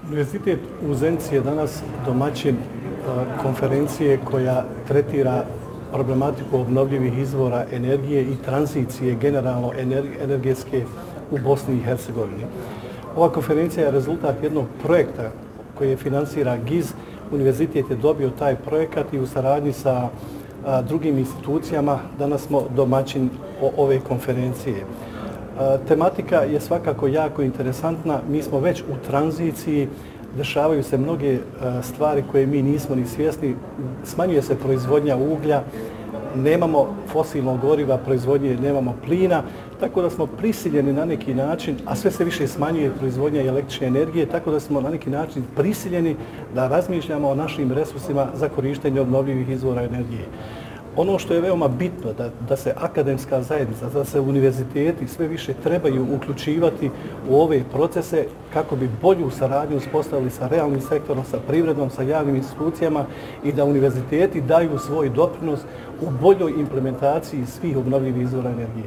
Univerzitet u Zenici je danas domaćin konferencije koja tretira problematiku obnovljivih izvora energije i tranzicije generalno energetske u Bosni i Hercegovini. Ova konferencija je rezultat jednog projekta koji je financira GIZ. Univerzitet je dobio taj projekat i u saradnji sa drugim institucijama danas smo domaćin ove konferencije. Tematika je svakako jako interesantna. Mi smo već u tranziciji, dešavaju se mnoge stvari koje mi nismo ni svjesni. Smanjuje se proizvodnja uglja, nemamo fosilnog goriva, proizvodnje nemamo plina, tako da smo prisiljeni na neki način, a sve se više smanjuje proizvodnja električne energije, tako da smo na neki način prisiljeni da razmišljamo o našim resursima za korištenje obnovljivih izvora energije. Ono što je veoma bitno da se akademska zajednica, da se univerziteti sve više trebaju uključivati u ove procese kako bi bolju saradnju uspostavili sa realnim sektorom, sa privredom, sa javnim institucijama i da univerziteti daju svoj doprinos u boljoj implementaciji svih obnovljivih izvora energije.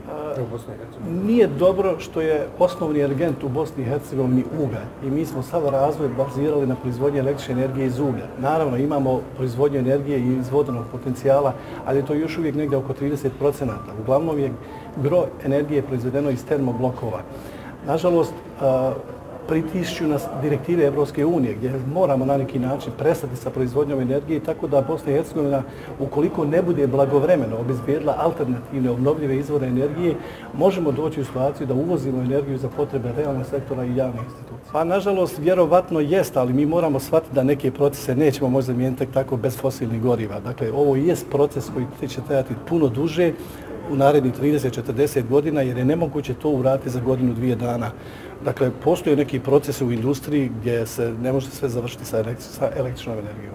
Nije dobro što je osnovni energent u Bosni i Hercegovini ugalj i mi smo sav razvoj bazirali na proizvodnji električne energije iz uglja. Naravno, imamo proizvodnju energije i iz vodenog potencijala, ali je to još uvijek negdje oko 30%. Uglavnom je gro energije proizvedeno iz termoblokova. Nažalost, pritišću nas direktive Evropske unije gdje moramo na neki način prestati sa proizvodnjom energije, tako da Bosna i Hercegovina, ukoliko ne bude blagovremeno obezbijedila alternativne obnovljive izvore energije, možemo doći u situaciju da uvozimo energiju za potrebe realnog sektora i javnih institucija. Pa nažalost, vjerovatno jest, ali mi moramo shvatiti da neke procese nećemo moći zamijeniti tako bez fosilnih goriva. Dakle, ovo jest proces koji će trajati puno duže, u narednih 30-40 godina, jer je nemoguće to uraditi za godinu, dvije dana. Dakle, postoje neki procesi u industriji gdje se ne može sve završiti sa električnom energijom.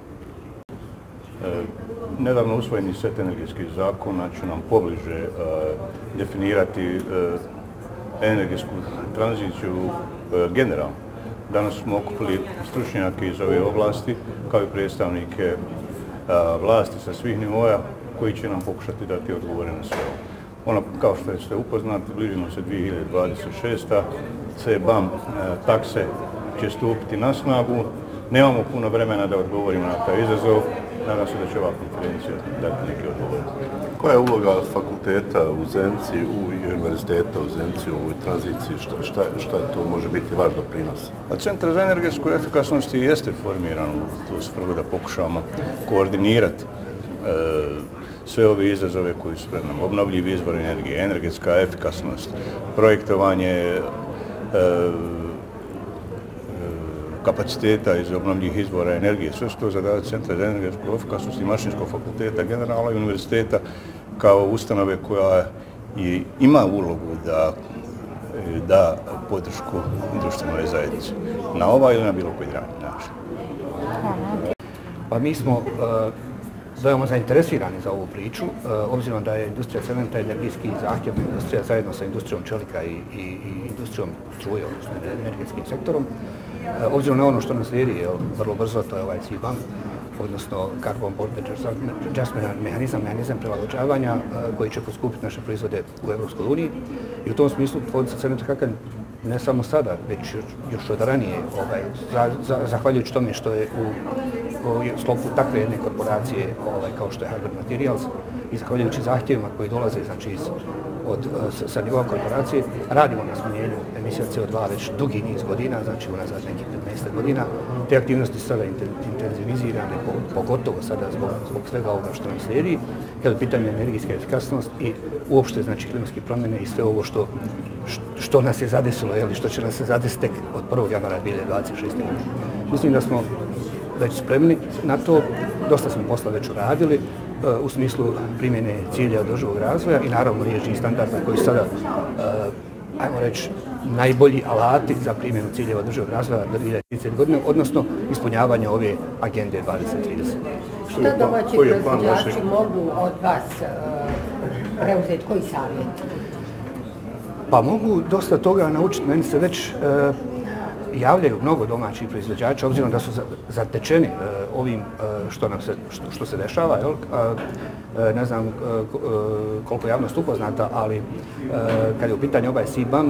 Nedavno usvojeni set energetskih zakona će nam pobliže definirati energetsku tranziciju generalno. Danas smo okupili stručnjake iz ove oblasti, kao i predstavnike vlasti sa svih nivoja, koji će nam pokušati dati odgovore na sve ovo. Kao što ste upoznati, bližimo se 2026. CBAM takse će stupiti na snagu. Nemamo puno vremena da odgovorimo na taj izazov. Nadam se da će ova konferencija dati neki odgovor. Koja je uloga fakulteta u Zenici i univerziteta u Zenici u ovoj tranziciji? Šta to može biti vaš doprinos? Centar za energetsku efikasnost jeste formiran u tu svrhu da pokušamo koordinirati sve ove izazove koji su pred nama. Obnovljivi izvor energije, energetska efikasnost, projektovanje kapaciteta iz obnovljivih izvora energije. Sve su to zadaci Centra za energetsku efikasnost i Mašinskog fakulteta generalno i univerziteta kao ustanove koja ima ulogu da da podršku društvenoj zajednici na ovaj ili na bilo koji način. Pa mi smo veoma zainteresirani za ovu priču, obzirom da je industrija cementa energetski zahtjevna industrija zajedno sa industrijom čelika i industrijom struje, odnosno energetskim sektorom. Obzirom na ono što nas slijedi, vrlo brzo, to je ovaj CBAM, odnosno Carbon Border Adjustment mehanizam prilagođavanja koji će poskupiti naše proizvode u Europskoj uniji. I u tom smislu tvornica cementa Kakanj ne samo sada, već još od ranije, zahvaljujući tome što je u sklopu takve jedne korporacije kao što je Harvard Materials i zahvaljujući zahtjevima koji dolaze sa nivoa korporacije, radimo na smanjenju emisija CO2 već dugi niz godina, znači unazad nekih 15 godina. Te aktivnosti su sada intenzivizirane, pogotovo sada zbog svega ovoga što nam slijedi, kada je pitanje energetske efikasnost i uopšte znači klimatske promjene i sve ovo što nas je zadesilo, što će nas se zadesiti tek od 1. januara 2026. godine. Mislim da smo već spremni na to, dosta smo posla već uradili u smislu primjene cilja održivog razvoja i naravno riječi standarda koji su sada, ajmo reći, najbolji alati za primjenu ciljeva održivog razvoja do 2030. godine, odnosno ispunjavanje ove agende 2030. Što domaći proizvođači mogu od vas preuzeti, koji savjet? Pa mogu dosta toga naučiti, meni se već javljaju mnogo domaćih proizvođača, obzirom da su zatečeni ovim što se dešava. Ne znam koliko je javnost upoznata, ali kad je u pitanju ovaj CBAM,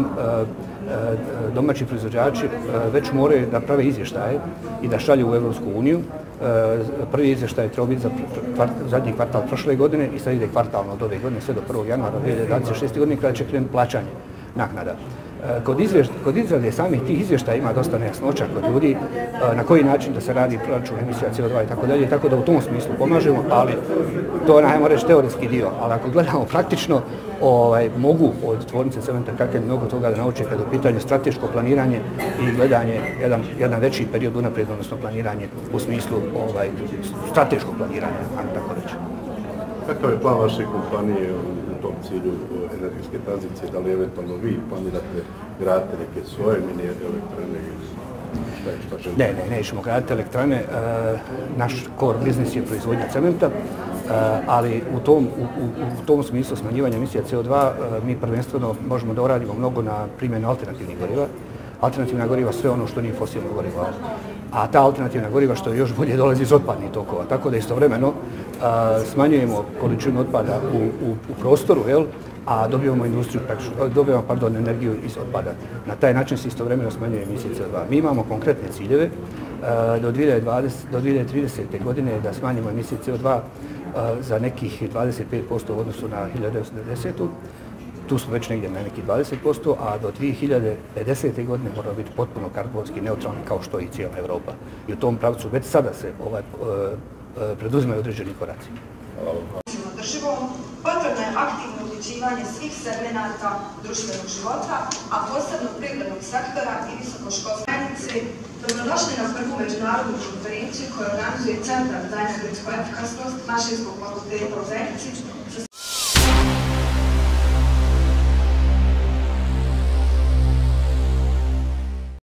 domaći proizvođači već moraju da prave izvještaje i da šalju u Evropsku uniju. Prvi izvještaj je trebao biti za zadnji kvartal prošle godine i sad ide kvartalno od ove godine sve do 1. januara 2026. godine kada će krenuti plaćanje naknada. Kod izrade samih tih izvještaja ima dosta nejasnoća kod ljudi, na koji način da se radi proračun emisija CO2 i tako dalje, tako da u tom smislu pomažemo, ali to je, ajmo reći, teoretski dio. Ali ako gledamo praktično, mogu od tvornice cementa Kaken mnogo toga da nauče kada je u pitanju strateško planiranje i gledanje jedan veći period unaprijed, odnosno planiranje u smislu strateškog planiranja, ajmo tako reći. Kakav je plan vaše kompanije u tom cilju energetske tranzicije? Da li eventualno vi planirate graditi neke svoje mini elektrane ili šta želite? Ne, nećemo graditi elektrane. Naš core biznis je proizvodnja cementa, ali u tom smislu smanjivanja emisija CO2 mi prvenstveno možemo da uradimo mnogo na primjenu alternativnih goriva. Alternativna goriva sve ono što nije fosilno gorivo, a ta alternativna goriva što još bolje dolazi iz otpadnih tokova, tako da istovremeno smanjujemo količinu otpada u prostoru, a dobivamo energiju iz otpada. Na taj način se istovremeno smanjuje emisije CO2. Mi imamo konkretne ciljeve do 2030. godine da smanjimo emisije CO2 za nekih 25% u odnosu na 1990. Tu smo već negdje na nekih 20%, a do 2050. godine moramo biti potpuno karbonski neutralni kao što i cijela Evropa. I u tom pravcu već sada se preduzimaju određeni koraci. Održivom, potrebno je aktivno uključivanje svih segmenata društvenog života, a posebno privrednog sektora i visokoškolske zajednice. Dobrodošli na prvu međunarodnu konferenciju koju organizuje Centar za energetsku efikasnost Mašinskog fakulteta u Zenici sa